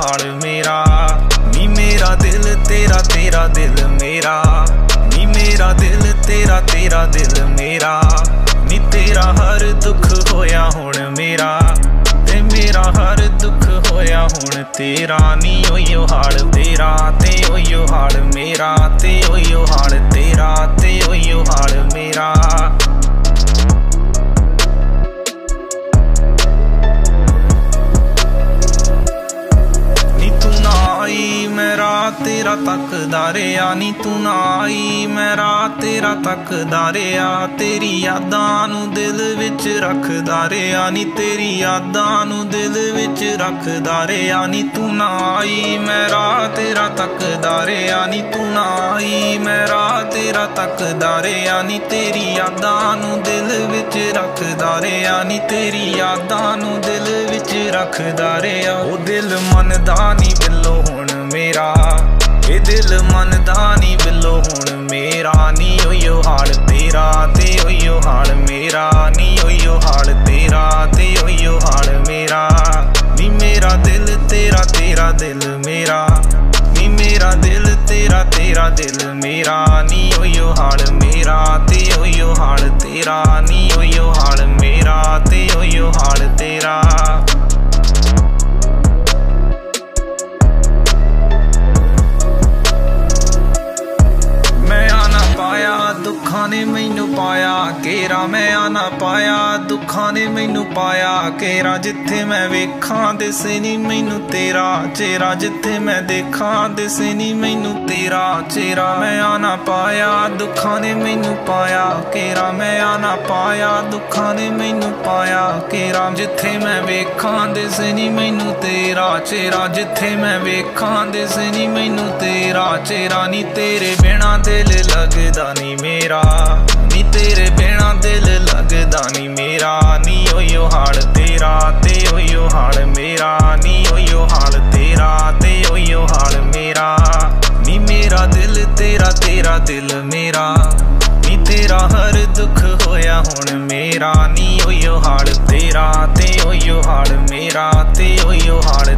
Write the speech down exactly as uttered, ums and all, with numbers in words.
हाल मेरा। नी मेरा दिल तेरा तेरा दिल मेरा, नी मेरा दिल तेरा तेरा दिल मेरा। नी तेरा हर दुख होया हुण मेरा, ते मेरा हर दुख होया हुण तेरा। नी ओयो हाल तेरा ते ओयो हाल मेरा, ते ओयो हाल तेरा ते ओयो हाल मेरा। तेरा तकदा रेहा नी तू ना आई, मैं रात तेरा तकदा रेहा। तेरी यादां नू दिल विच रखदा रेहा नी, तेरी यादां नू दिल विच रखदा रेहा नी। तू ना आई मैं रात तेरा तकदा रेहा नी, तू ना आई मैं रात तेरा तकदा रेहा नी। तेरी यादां नू दिल विच रखदा रेहा नी, तेरी यादां नू दिल विच रखदा रेहा। ओ दिल मनदा नी बिल्लो हुण मेरा, ए दिल मनदा नी बिल्लो हुण मेरा। नी ओयो हाल तेरा ते ओयो हाल मेरा, नी ओयो हाल तेरा ते ओयो हाल मेरा। नी मेरा दिल तेरा तेरा दिल मेरा, नी मेरा दिल तेरा तेरा दिल मेरा। नी ओयो हाल मेरा ते ओयो हाल तेरा, नी ओयो हाल मेरा ते ओयो हाल तेरा। दुखां ने मैनू पाया घेरा, मैं आना पाया दुखां ने मैनू पाया घेरा। जिथे मैं वेखां दिसे नी मैनू तेरा चेहरा, जिथे मैं देखां दिसे नी मैनू तेरा चेहरा। मैं आना पाया दुखां ने मैनू पाया घेरा, मैं आना पाया दुखां ने मैनू पाया घेरा। जिथे मैं वेखां दिसे नी मैनू तेरा चेहरा, जिथे मैं वेखां दिसे नी मैनू तेरा चेहरा। नी तेरे बिना दिल लगदा नी मेरा, नी तेरे बिना दिल लगदा नी मेरा। नी ओयो हाल तेरा ते ओयो हाल मेरा, नी ओयो हाल तेरा ते ओयो हाल मेरा। नी मेरा दिल तेरा तेरा दिल मेरा, नी तेरा हर दुख होया हुण मेरा। नी ओयो हाल तेरा ते ओयो हाल मेरा, ते ओयो हाल